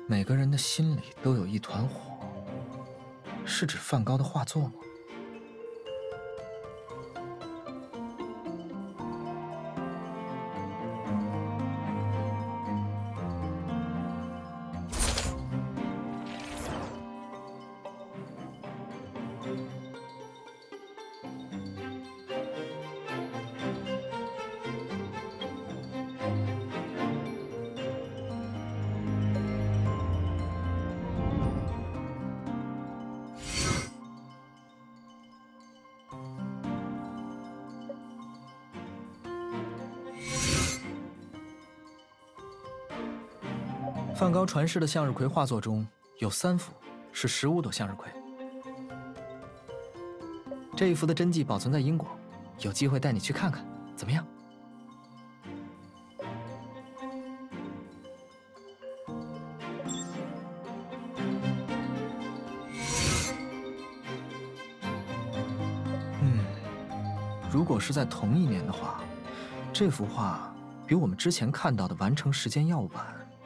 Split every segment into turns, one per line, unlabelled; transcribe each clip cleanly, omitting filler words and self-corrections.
每个人的心里都有一团火，是指梵高的画作吗？梵高传世的向日葵画作中有3幅是15朵向日葵。这一幅的真迹保存在英国，有机会带你去看看，怎么样？如果是在同一年的话，这幅画比我们之前看到的完成时间要晚。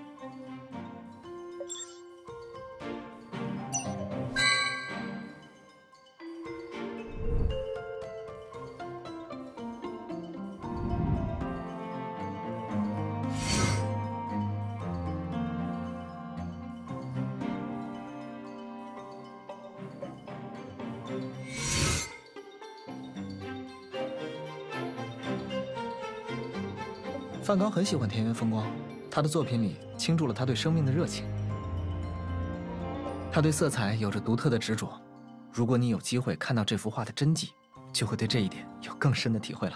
梵高很喜欢田园风光，他的作品里倾注了他对生命的热情。他对色彩有着独特的执着。如果你有机会看到这幅画的真迹，就会对这一点有更深的体会了。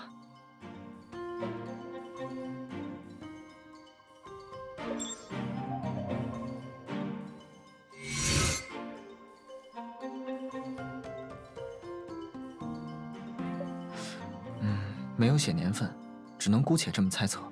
没有写年份，只能姑且这么猜测。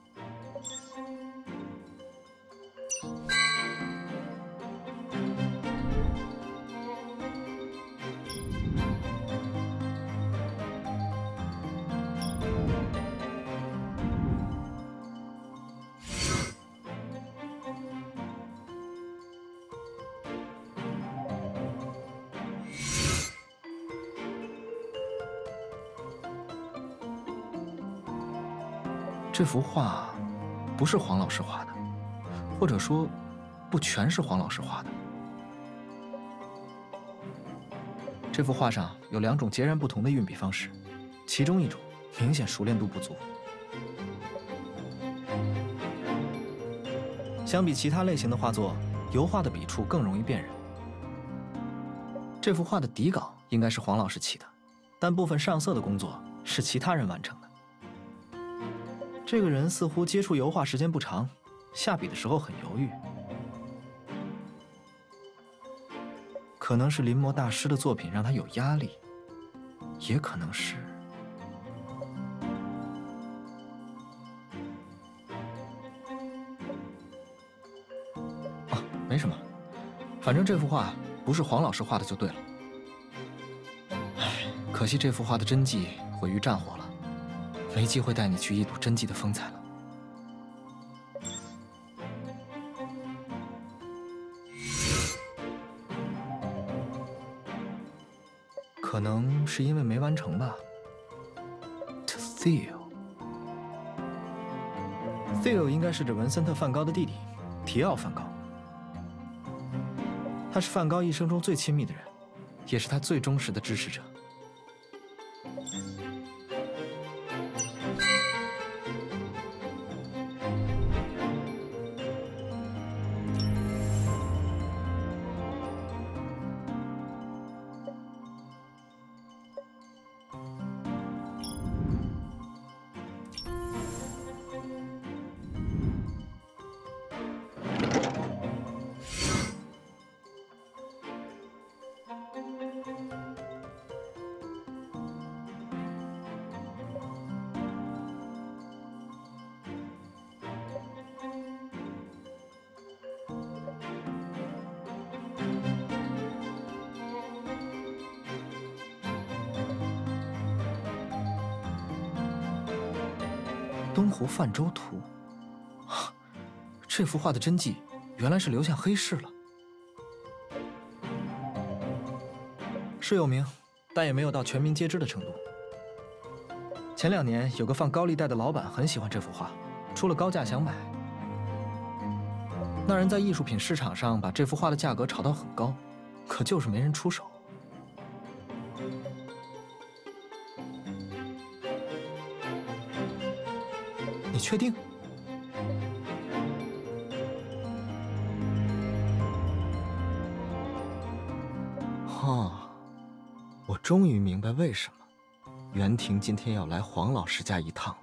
这幅画不是黄老师画的，或者说，不全是黄老师画的。这幅画上有2种截然不同的运笔方式，其中一种明显熟练度不足。相比其他类型的画作，油画的笔触更容易辨认。这幅画的底稿应该是黄老师起的，但部分上色的工作是其他人完成的。这个人似乎接触油画时间不长，下笔的时候很犹豫。可能是临摹大师的作品让他有压力，也可能是……没什么，反正这幅画不是黄老师画的就对了。唉，可惜这幅画的真迹毁于战火了。没机会带你去一睹真迹的风采了。可能是因为没完成吧。To Theo 应该是指文森特·梵高的弟弟，提奥·梵高。他是梵高一生中最亲密的人，也是他最忠实的支持者。东湖泛舟图，这幅画的真迹原来是留下黑市了。是有名，但也没有到全民皆知的程度。前2年有个放高利贷的老板很喜欢这幅画，出了高价想买。那人在艺术品市场上把这幅画的价格炒到很高，可就是没人出手。你确定？哦，我终于明白为什么袁婷今天要来黄老师家一趟了。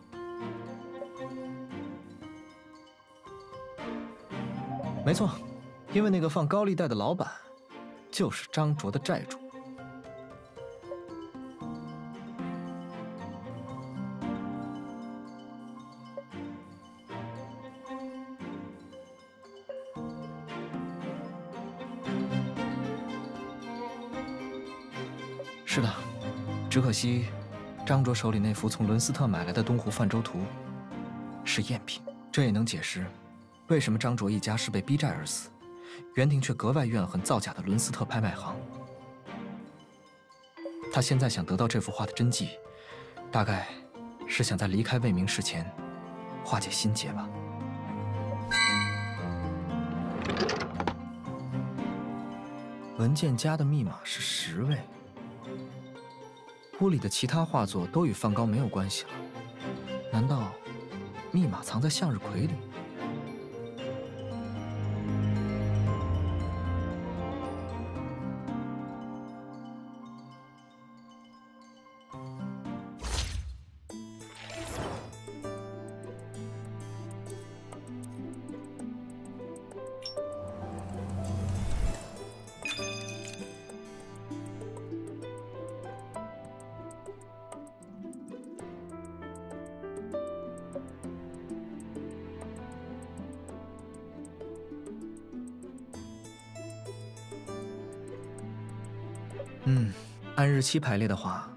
没错，因为那个放高利贷的老板就是张卓的债主。是的，只可惜张卓手里那幅从伦斯特买来的东湖泛舟图是赝品，这也能解释为什么张卓一家是被逼债而死，袁婷却格外怨恨造假的伦斯特拍卖行。他现在想得到这幅画的真迹，大概是想在离开魏明市前化解心结吧。文件夹的密码是10位。屋里的其他画作都与梵高没有关系了，难道密码藏在向日葵里？按日期排列的话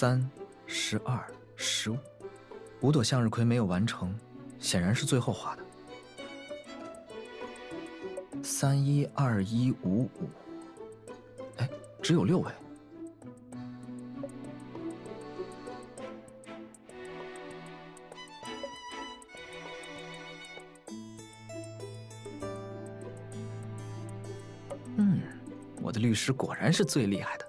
，3、12、15，5朵向日葵没有完成，显然是最后画的。312155，哎，只有6位。我的律师果然是最厉害的。